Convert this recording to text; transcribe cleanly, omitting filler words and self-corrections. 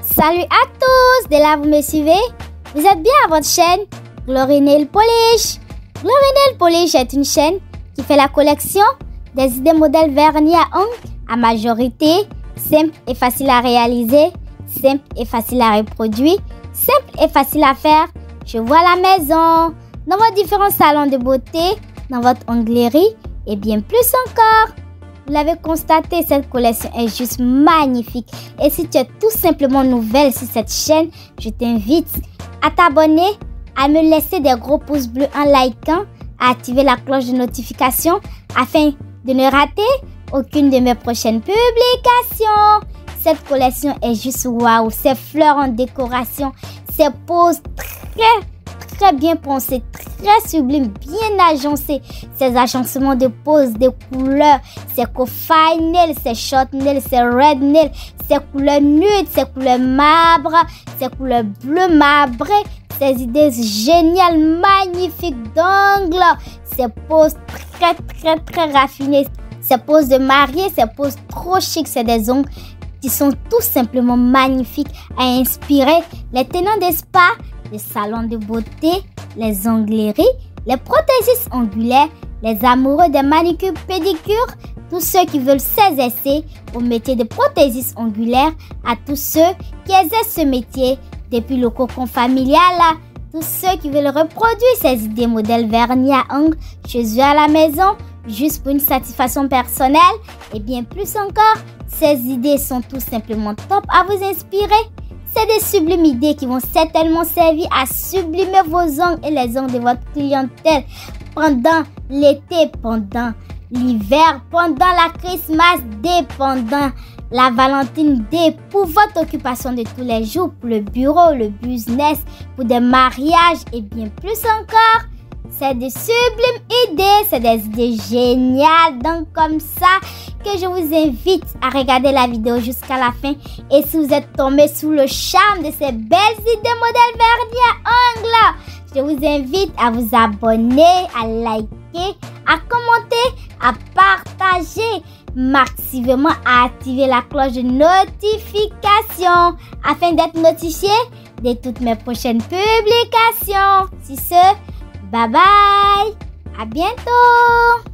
Salut à tous, de là vous me suivez? Vous êtes bien à votre chaîne Glory Nail Polish. Glory Nail Polish est une chaîne qui fait la collection des idées modèles vernis à ongles à majorité, simple et facile à réaliser, simple et facile à reproduire, simple et facile à faire chez vous à la maison, dans vos différents salons de beauté, dans votre onglerie et bien plus encore. Vous l'avez constaté, cette collection est juste magnifique. Et si tu es tout simplement nouvelle sur cette chaîne, je t'invite à t'abonner, à me laisser des gros pouces bleus en likant, à activer la cloche de notification afin de ne rater aucune de mes prochaines publications. Cette collection est juste waouh. Ces fleurs en décoration, ces poses très bien pensées, très sublimes, bien agencées. Ces agencements de poses, de couleurs, ces fine nails, ces short nails, ces red nails, ces couleurs nudes, ces couleurs marbre, ces couleurs bleu marbré, ces idées géniales, magnifiques d'ongles, ces poses très raffinées, ces poses de mariée, ces poses trop chic, c'est des ongles qui sont tout simplement magnifiques à inspirer les tenants de spa, les salons de beauté, les ongleries, les prothésistes ongulaires, les amoureux des manicures pédicures, tous ceux qui veulent s'exercer au métier de prothésiste ongulaire, à tous ceux qui exercent ce métier depuis le cocon familial, tous ceux qui veulent reproduire ces idées modèles vernis à ongles chez eux à la maison, juste pour une satisfaction personnelle et bien plus encore. Ces idées sont tout simplement top à vous inspirer. C'est des sublimes idées qui vont certainement servir à sublimer vos ongles et les ongles de votre clientèle pendant l'été, pendant l'hiver, pendant la Christmas Day, pendant la Valentine Day, pour votre occupation de tous les jours, pour le bureau, le business, pour des mariages et bien plus encore. C'est des sublimes idées, c'est des idées géniales. Donc comme ça que je vous invite à regarder la vidéo jusqu'à la fin. Et si vous êtes tombé sous le charme de ces belles idées modèles vernis à ongles, je vous invite à vous abonner, à liker, à commenter, à partager, massivement à activer la cloche de notification afin d'être notifié de toutes mes prochaines publications. Sur ce, bye bye, à bientôt.